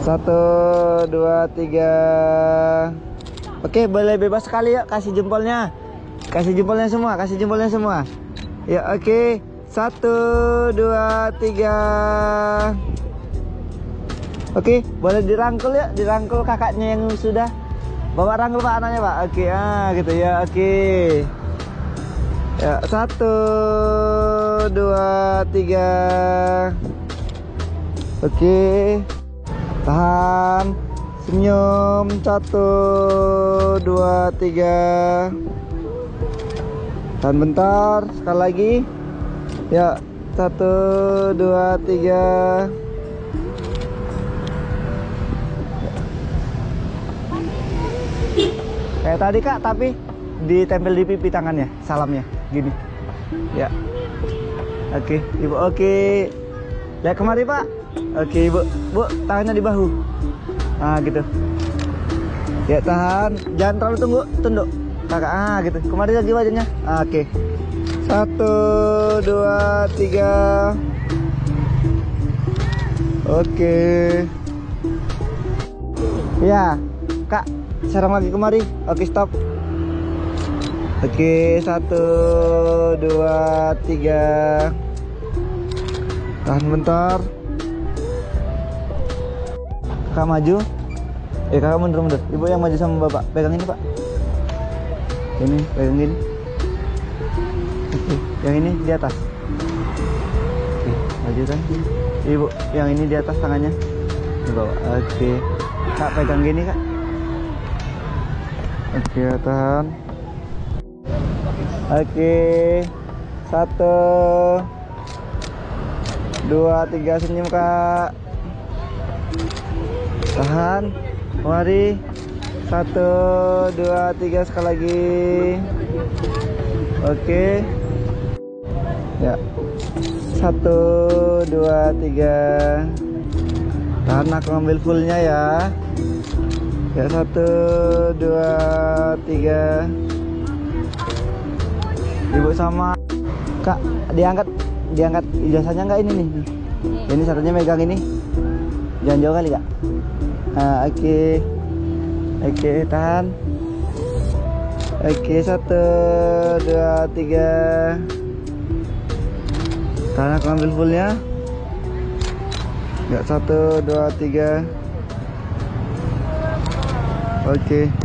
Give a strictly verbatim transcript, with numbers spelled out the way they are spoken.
Satu, dua, tiga. Oke, boleh bebas sekali ya. Kasih jempolnya. Kasih jempolnya semua. Kasih jempolnya semua. Ya, oke. Satu, dua, tiga. Oke, boleh dirangkul ya. Dirangkul kakaknya yang sudah. Bawa rangkul pak anaknya pak. Oke, ah gitu ya. Oke. Ya, satu, dua, tiga. Oke. Tahan. Senyum. Satu, dua, tiga. Tahan bentar. Sekali lagi. Ya, satu, dua, tiga. Kayak tadi kak, tapi ditempel di pipi tangannya, salamnya, gini. Ya. Oke, ibu. Oke. Lihat kemari pak. Oke ibu, bu tangannya di bahu. Ah gitu. Ya tahan, jangan terlalu tunggu, tunduk. Kakak, ah gitu. Kemari lagi wajahnya. Ah, oke. Satu, dua, tiga. Oke. Ya, kak, serang lagi kemari. Oke, stop. Oke, satu, dua, tiga. Tahan bentar. Kak maju. Eh kakak mundur-mundur. Ibu yang maju sama bapak. Pegang ini pak. Ini, pegang gini. Oke, yang ini di atas. Oke, maju kan. Ibu, yang ini di atas tangannya. Di bawah. Oke. Kak pegang gini kak. Oke, tahan. Oke. Satu, dua, tiga, senyum kak. Tahan. Mari. Satu, dua, tiga, sekali lagi. Oke. Ya. Satu, dua, tiga. Tahan, aku ngambil fullnya ya. Ya, satu, dua, tiga. Ibu sama kak, diangkat, diangkat ijazahnya nggak ini nih? Ini satunya megang ini. Jangan jauh kali kak. Nah, oke. Okay. Oke, okay, tahan. Oke, okay, satu, dua, tiga. Tahan, aku ambil fullnya. Ya, satu, dua, tiga. Oke. Okay.